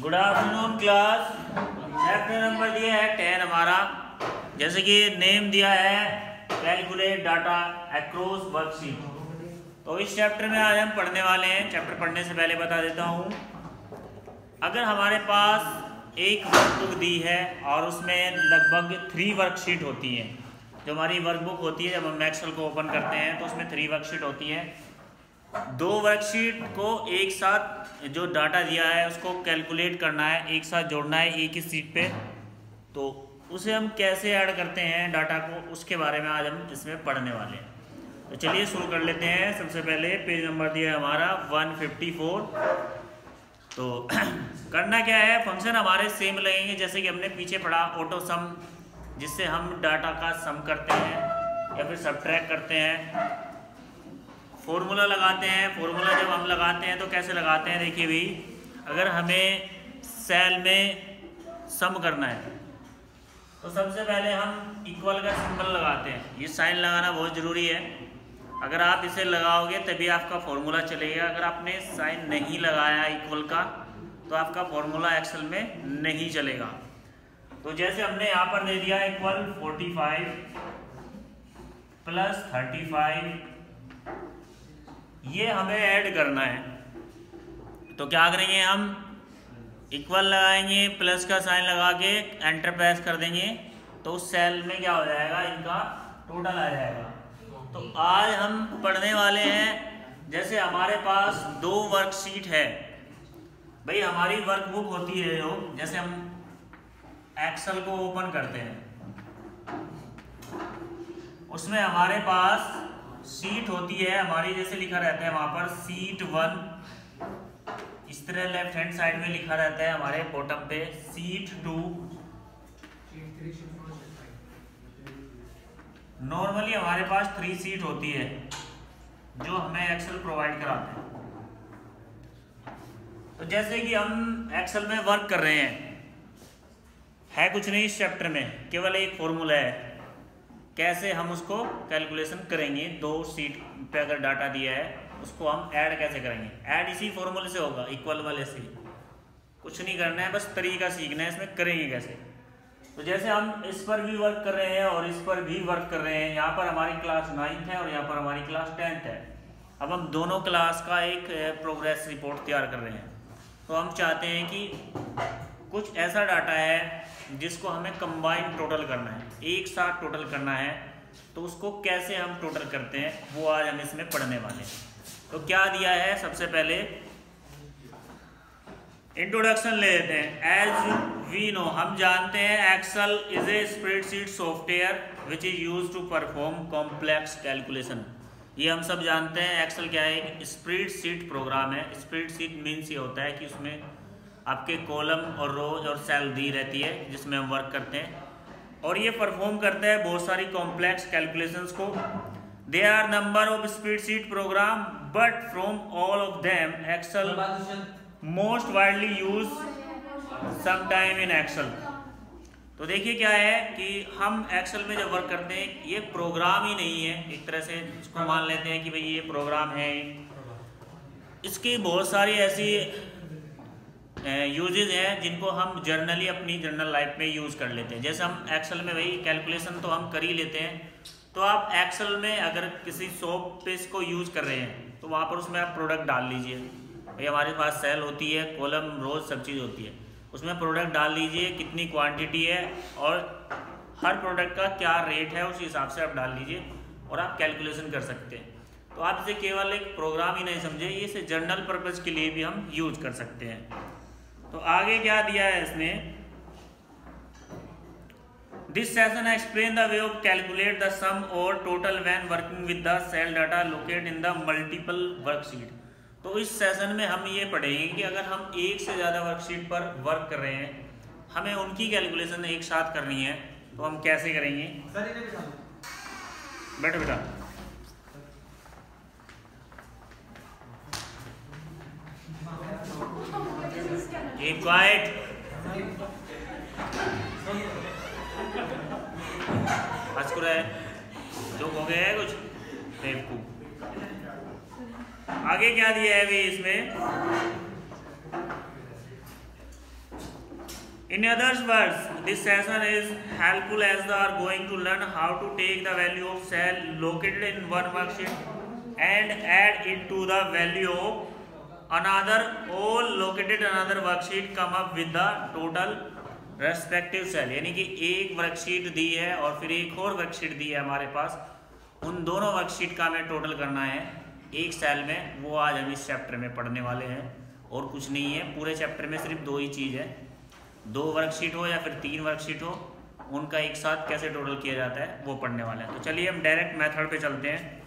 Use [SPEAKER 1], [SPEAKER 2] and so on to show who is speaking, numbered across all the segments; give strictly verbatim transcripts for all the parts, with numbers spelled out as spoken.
[SPEAKER 1] Good afternoon class. Chapter number दिया है ten हमारा, जैसे कि नेम दिया है कैलकुलेट डाटा अक्रॉस वर्कशीट। तो इस चैप्टर में आज हम पढ़ने वाले हैं। चैप्टर पढ़ने से पहले बता देता हूँ, अगर हमारे पास एक वर्कबुक दी है और उसमें लगभग थ्री वर्कशीट होती हैं, जो हमारी वर्कबुक होती है, जब हम एक्सेल को ओपन करते हैं तो उसमें थ्री वर्कशीट होती हैं। दो वर्कशीट को एक साथ जो डाटा दिया है उसको कैलकुलेट करना है, एक साथ जोड़ना है एक ही सीट पे, तो उसे हम कैसे ऐड करते हैं डाटा को, उसके बारे में आज हम इसमें पढ़ने वाले हैं। तो चलिए शुरू कर लेते हैं। सबसे पहले पेज नंबर दिया है हमारा वन फिफ्टी फोर। तो करना क्या है, फंक्शन हमारे सेम लगेंगे जैसे कि हमने पीछे पढ़ा ऑटो सम, जिससे हम डाटा का सम करते हैं या फिर सबट्रैक्ट करते हैं। फॉर्मूला लगाते हैं। फॉर्मूला जब हम लगाते हैं तो कैसे लगाते हैं, देखिए भाई, अगर हमें सेल में सम करना है तो सबसे पहले हम इक्वल का सिंबल लगाते हैं। ये साइन लगाना बहुत ज़रूरी है। अगर आप इसे लगाओगे तभी आपका फॉर्मूला चलेगा। अगर आपने साइन नहीं लगाया इक्वल का तो आपका फॉर्मूला एक्सेल में नहीं चलेगा। तो जैसे हमने यहाँ पर दे दिया equal forty five plus thirty five, ये हमें ऐड करना है। तो क्या करेंगे, हम इक्वल लगाएंगे, प्लस का साइन लगा के एंटर प्रेस कर देंगे, तो उस सेल में क्या हो जाएगा, इनका टोटल आ जाएगा। तो आज हम पढ़ने वाले हैं, जैसे हमारे पास दो वर्कशीट है भाई, हमारी वर्कबुक होती है जो, जैसे हम एक्सेल को ओपन करते हैं उसमें हमारे पास सीट होती है हमारी, जैसे लिखा रहता है वहां पर सीट वन, इस तरह लेफ्ट हैंड साइड में लिखा रहता है हमारे बॉटम पे सीट टू। नॉर्मली हमारे पास थ्री सीट होती है जो हमें एक्सेल प्रोवाइड कराते हैं। तो जैसे कि हम एक्सेल में वर्क कर रहे हैं, है कुछ नहीं इस चैप्टर में, केवल एक फॉर्मूला है कैसे हम उसको कैलकुलेशन करेंगे। दो सीट पे अगर डाटा दिया है उसको हम ऐड कैसे करेंगे, ऐड इसी फॉर्मूले से होगा, इक्वल वाले से। कुछ नहीं करना है, बस तरीका सीखना है इसमें करेंगे कैसे। तो जैसे हम इस पर भी वर्क कर रहे हैं और इस पर भी वर्क कर रहे हैं, यहाँ पर हमारी क्लास नाइन्थ है और यहाँ पर हमारी क्लास टेंथ है। अब हम दोनों क्लास का एक प्रोग्रेस रिपोर्ट तैयार कर रहे हैं। तो हम चाहते हैं कि कुछ ऐसा डाटा है जिसको हमें कंबाइन टोटल करना है, एक साथ टोटल करना है। तो उसको कैसे हम टोटल करते हैं वो आज हम इसमें पढ़ने वाले हैं। तो क्या दिया है, सबसे पहले इंट्रोडक्शन ले लेते हैं। एज वी नो, हम जानते हैं Excel is a spreadsheet software which is used to perform complex calculation. ये हम सब जानते हैं, एक्सेल क्या है, एक स्प्रेडशीट प्रोग्राम है। स्प्रेडशीट मीन्स ये होता है कि उसमें आपके कॉलम और रोज और सेल दी रहती है जिसमें हम वर्क करते हैं, और ये परफॉर्म करता है बहुत सारी कॉम्प्लेक्स कैलकुलेशंस को। They are number of spreadsheet program but from all of them Excel most widely use sometime in Excel. तो देखिए क्या है कि हम एक्सेल में जब वर्क करते हैं, ये प्रोग्राम ही नहीं है, एक तरह से इसको मान लेते हैं कि भाई ये प्रोग्राम है। इसकी बहुत सारी ऐसी यूजेज हैं जिनको हम जर्नली अपनी जर्नल लाइफ में यूज़ कर लेते हैं। जैसे हम एक्सेल में भाई कैलकुलेशन तो हम कर ही लेते हैं, तो आप एक्सेल में अगर किसी शॉप पे इसको यूज़ कर रहे हैं तो वहाँ पर उसमें आप प्रोडक्ट डाल लीजिए। भाई हमारे पास सेल होती है, कॉलम, रोज, सब चीज़ होती है, उसमें प्रोडक्ट डाल लीजिए, कितनी क्वान्टिटी है और हर प्रोडक्ट का क्या रेट है, उस हिसाब से आप डाल लीजिए और आप कैलकुलेशन कर सकते हैं। तो आप इसे केवल एक प्रोग्राम ही नहीं समझे, ये इसे जर्नल पर्पज़ के लिए भी हम यूज कर सकते हैं। तो आगे क्या दिया है इसमें, this session explain the way of calculate the sum और total when working with the cell data located in the multiple worksheet. तो इस सेशन में हम ये पढ़ेंगे कि अगर हम एक से ज़्यादा वर्कशीट पर वर्क कर रहे हैं, हमें उनकी कैलकुलेशन एक साथ करनी है, तो हम कैसे करेंगे। बैठो बेटा। Keep quiet. हंस रहा है, जो हो गया है कुछ बेवकूफ। आगे क्या दिया है भी इसमें, In other words, this session is helpful as they are going to learn how to take the value of cell located in one worksheet and add it to the value of another all located in another worksheet, come up with the total respective cell। यानी कि एक worksheet दी है और फिर एक और worksheet दी है हमारे पास, उन दोनों वर्कशीट का हमें टोटल करना है एक सेल में। वो आज हम इस चैप्टर में पढ़ने वाले हैं और कुछ नहीं है। पूरे चैप्टर में सिर्फ दो ही चीज़ है, दो वर्कशीट हो या फिर तीन वर्कशीट हो, उनका एक साथ कैसे टोटल किया जाता है वो पढ़ने वाले हैं। तो चलिए हम डायरेक्ट मेथड पे चलते हैं।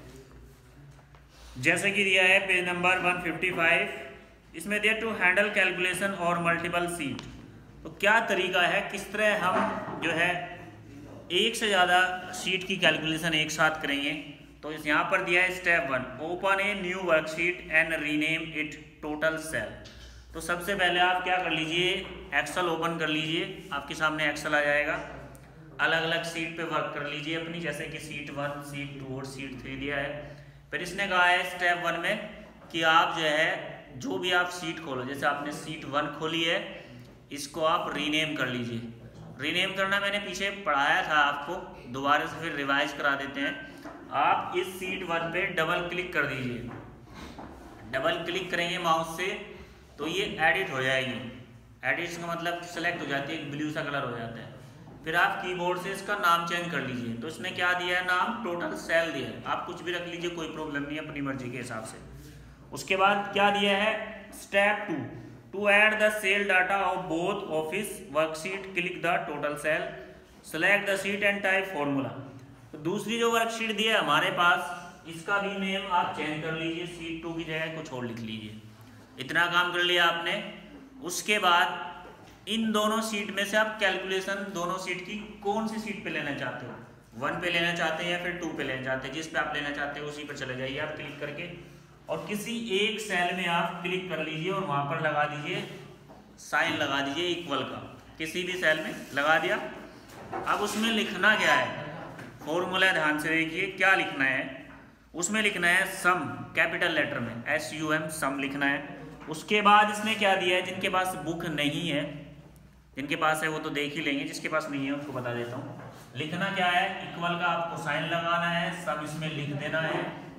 [SPEAKER 1] जैसे कि दिया है पेज नंबर एक सौ पचपन, इसमें दिया टू हैंडल कैलकुलेशन और मल्टीपल सीट। तो क्या तरीका है, किस तरह हम जो है एक से ज़्यादा सीट की कैलकुलेशन एक साथ करेंगे। तो इस यहाँ पर दिया है step one, open a new worksheet and rename it total cell. तो सबसे पहले आप क्या कर लीजिए, एक्सेल ओपन कर लीजिए, आपके सामने एक्सेल आ जाएगा। अलग अलग सीट पे वर्क कर लीजिए अपनी, जैसे कि सीट वन, सीट टू और सीट थ्री दिया है। फिर इसने कहा है स्टेप वन में कि आप जो है जो भी आप सीट खोलो, जैसे आपने सीट वन खोली है, इसको आप रीनेम कर लीजिए। रीनेम करना मैंने पीछे पढ़ाया था आपको, दोबारा से फिर रिवाइज करा देते हैं। आप इस सीट वन पे डबल क्लिक कर दीजिए, डबल क्लिक करेंगे माउस से तो ये एडिट हो जाएगी। एडिट का मतलब सेलेक्ट हो जाती है, एक ब्लू सा कलर हो जाता है। फिर आप कीबोर्ड से इसका नाम चेंज कर लीजिए। तो इसने क्या दिया है, नाम टोटल सेल दिया है, आप कुछ भी रख लीजिए, कोई प्रॉब्लम नहीं है, अपनी मर्जी के हिसाब से। उसके बाद क्या दिया है, step two, to add the cell data of both office worksheet, click the total cell, select the sheet and type formula. तो दूसरी जो वर्कशीट दी है हमारे पास, इसका भी नेम आप चेंज कर लीजिए, सीट टू की जगह कुछ और लिख लीजिए। इतना काम कर लिया आपने। उसके बाद इन दोनों सीट में से आप कैलकुलेशन दोनों सीट की कौन सी सीट पे लेना चाहते हो, वन पे लेना चाहते हैं या फिर टू पे लेना चाहते हैं, जिस पे आप लेना चाहते हैं उसी पे चले जाइए आप क्लिक करके, और किसी एक सेल में आप क्लिक कर लीजिए और वहाँ पर लगा दीजिए साइन, लगा दीजिए इक्वल का, किसी भी सेल में लगा दिया। अब उसमें लिखना क्या है, फॉर्मूला ध्यान से देखिए क्या लिखना है। उसमें लिखना है सम, कैपिटल लेटर में एस यू एम, सम लिखना है। उसके बाद इसने क्या दिया है, जिनके पास बुक नहीं है, जिनके पास है वो तो देख ही लेंगे, जिसके पास नहीं है उसको बता देता हूँ। लिखना क्या है, इक्वल का आपको साइन लगाना है, सब इसमें लिख देना है।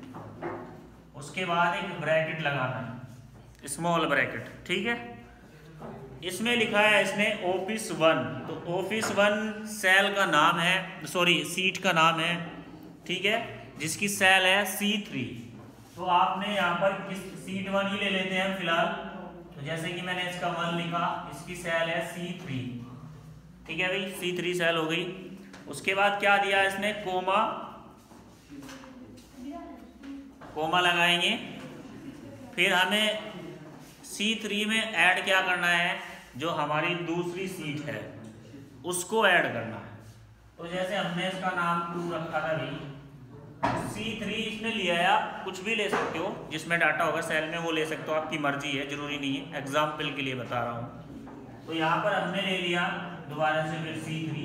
[SPEAKER 1] उसके बाद एक ब्रैकेट लगाना है, स्मॉल ब्रैकेट, ठीक है। इसमें लिखा है इसने ऑफिस वन, तो ऑफिस वन सेल का नाम है, सॉरी सीट का नाम है, ठीक है, जिसकी सेल है सी थ्री। तो आपने यहाँ पर किस सीट वन ही ले लेते हैं फिलहाल। तो जैसे कि मैंने इसका वन लिखा, इसकी सेल है सी थ्री, ठीक है भाई, सी थ्री सेल हो गई। उसके बाद क्या दिया इसने, कोमा, कोमा लगाएंगे। फिर हमें सी थ्री में ऐड क्या करना है, जो हमारी दूसरी सीट है उसको ऐड करना है। तो जैसे हमने इसका नाम टू रखा था भाई, सी थ्री इसने लिया है, आप कुछ भी ले सकते हो, जिसमें डाटा होगा सेल में वो ले सकते हो, आपकी मर्जी है, जरूरी नहीं है, एग्जाम्पल के लिए बता रहा हूँ। तो यहाँ पर हमने ले लिया दोबारा से फिर सी थ्री।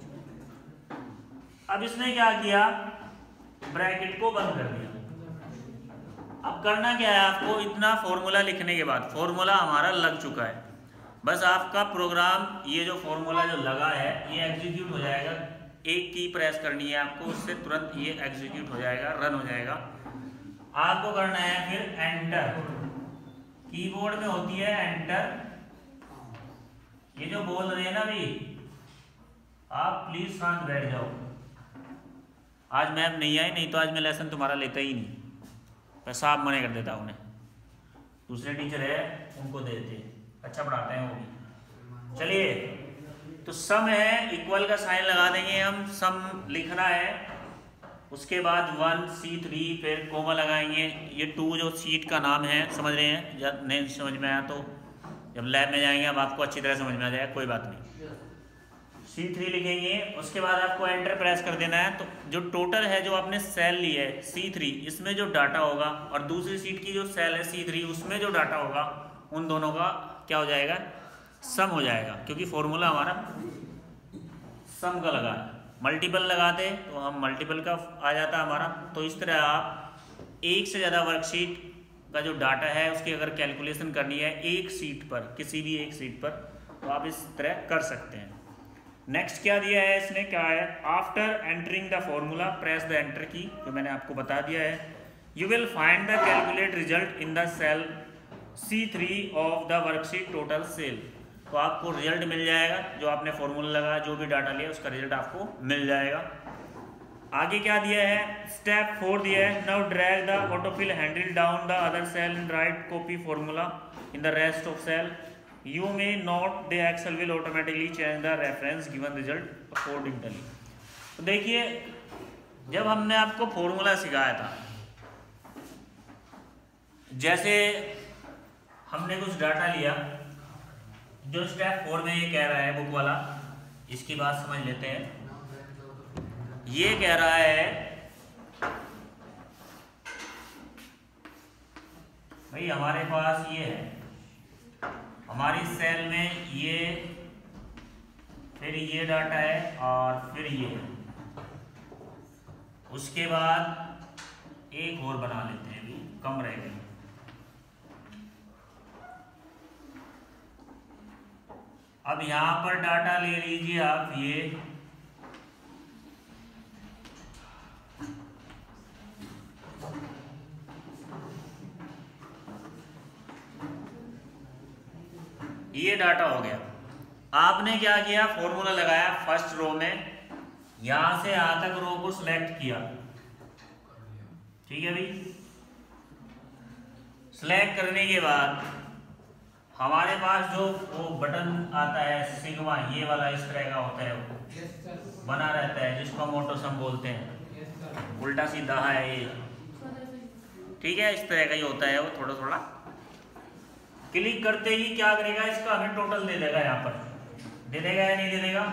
[SPEAKER 1] अब इसने क्या किया, ब्रैकेट को बंद कर दिया। अब करना क्या है आपको, इतना फॉर्मूला लिखने के बाद, फॉर्मूला हमारा लग चुका है, बस आपका प्रोग्राम, ये जो फॉर्मूला जो लगा है ये एग्जीक्यूट हो जाएगा। एक की प्रेस करनी है आपको, उससे तुरंत ये एग्जीक्यूट हो जाएगा, रन हो जाएगा। आपको करना है फिर एंटर, कीबोर्ड में होती है एंटर। ये जो बोल रहे हैं ना भाई, आप प्लीज शांत बैठ जाओ। आज मैम नहीं आई, नहीं तो आज मैं लेसन तुम्हारा लेता ही नहीं, पैसा आप मना कर देता उन्हें, दूसरे टीचर है उनको दे देते, अच्छा पढ़ाते हैं वो भी। चलिए, तो सम है, इक्वल का साइन लगा देंगे हम, सम लिखना है। उसके बाद वन सी थ्री, फिर कोमा लगाएंगे। ये टू जो सीट का नाम है, समझ रहे हैं, जब नहीं समझ में आया तो जब लैब में जाएंगे अब आपको अच्छी तरह समझ में आ जाएगा, कोई बात नहीं। सी थ्री लिखेंगे, उसके बाद आपको एंटर प्रेस कर देना है। तो जो टोटल है, जो आपने सेल ली है सी थ्री, इसमें जो डाटा होगा और दूसरी सीट की जो सेल है सी थ्री, उसमें जो डाटा होगा, उन दोनों का क्या हो जाएगा, सम हो जाएगा, क्योंकि फॉर्मूला हमारा सम का लगा है। मल्टीपल लगाते तो हम मल्टीपल का आ जाता हमारा। तो इस तरह आप एक से ज़्यादा वर्कशीट का जो डाटा है उसकी अगर कैलकुलेशन करनी है एक सीट पर, किसी भी एक सीट पर, तो आप इस तरह कर सकते हैं। नेक्स्ट क्या दिया है इसने, क्या है, after entering the formula press the enter key, जो मैंने आपको बता दिया है। You will find the calculate result in the cell C three of the worksheet total cell. तो आपको रिजल्ट मिल जाएगा, जो आपने फॉर्मूला लगाया, जो भी डाटा लिया उसका रिजल्ट आपको मिल जाएगा। आगे क्या दिया है, स्टेप फोर दिया है, now drag the autofill handle down the other cell and right copy formula in the rest of cell. You may note the Excel will automatically change the reference given result accordingly। तो देखिए, जब हमने आपको formula सिखाया था, जैसे हमने कुछ डाटा लिया, जो स्टेप फोर में ये कह रहा है बुक वाला, इसकी बात समझ लेते हैं। ये कह रहा है भाई हमारे पास ये है, हमारी सेल में ये, फिर ये डाटा है और फिर ये है। उसके बाद एक और बना लेते हैं, अभी कम रह गई। अब यहां पर डाटा ले लीजिए आप, ये ये डाटा हो गया। आपने क्या किया, फॉर्मूला लगाया फर्स्ट रो में, यहां से यहां तक रो को सिलेक्ट किया, ठीक है भाई। सिलेक्ट करने के बाद हमारे पास जो वो बटन आता है सिग्मा, ये वाला इस तरह का होता है, वो बना रहता है, जिसको हम ऑटोसम बोलते हैं, उल्टा सीधा है ये, ठीक है, इस तरह का ही होता है वो। थोड़ा थोड़ा क्लिक करते ही क्या करेगा, इसका हमें टोटल दे देगा, यहाँ पर दे देगा या नहीं दे देगा।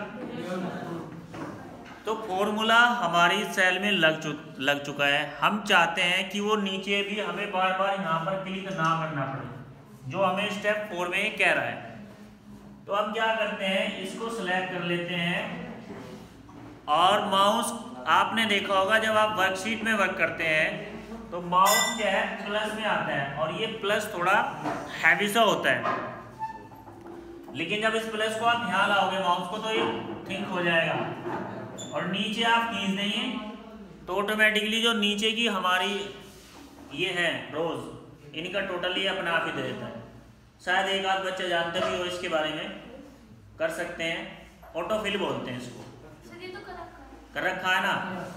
[SPEAKER 1] तो फॉर्मूला हमारी सेल में लग चु लग चुका है। हम चाहते हैं कि वो नीचे भी हमें बार बार यहाँ पर क्लिक ना करना पड़े, जो हमें स्टेप फोर में कह रहा है। तो हम क्या करते हैं, इसको सिलेक्ट कर लेते हैं और माउस, आपने देखा होगा जब आप वर्कशीट में वर्क करते हैं तो माउस क्या है, प्लस में आता है, और ये प्लस थोड़ा हैवी सा होता है, लेकिन जब इस प्लस को आप यहाँ लाओगे माउस को तो ये थिंक हो जाएगा, और नीचे आप खींच देंगे तो ऑटोमेटिकली जो नीचे की हमारी ये है रोज, इनका टोटल ही अपने आप ही दे देता है। शायद एक आध बच्चा जानते भी हो इसके बारे में, कर सकते हैं, ऑटोफिल बोलते हैं इसको। कर रखा है ना,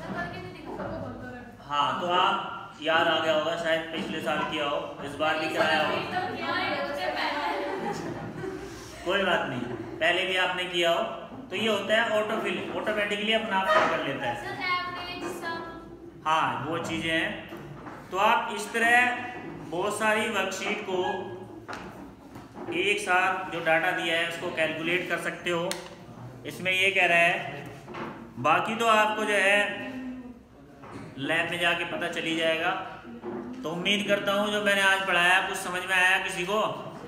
[SPEAKER 1] हाँ, तो आप याद आ गया होगा, शायद पिछले साल किया हो, इस बार भी कराया हो, कोई बात नहीं, पहले भी आपने किया हो। तो ये होता है ऑटोफिल, ऑटोमेटिकली अपना आप कर लेता है। हाँ, वो चीजें हैं। तो आप इस तरह बहुत सारी वर्कशीट को एक साथ, जो डाटा दिया है उसको कैलकुलेट कर सकते हो। इसमें ये कह रहा है, बाकी तो आपको जो है लैब में जाके पता चली जाएगा। तो उम्मीद करता हूँ जो मैंने आज पढ़ाया कुछ समझ में आया किसी को।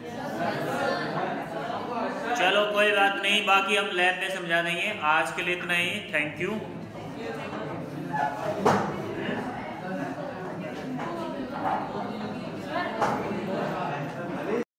[SPEAKER 1] चलो कोई बात नहीं, बाकी हम लैब में समझा देंगे। आज के लिए इतना ही, थैंक यू।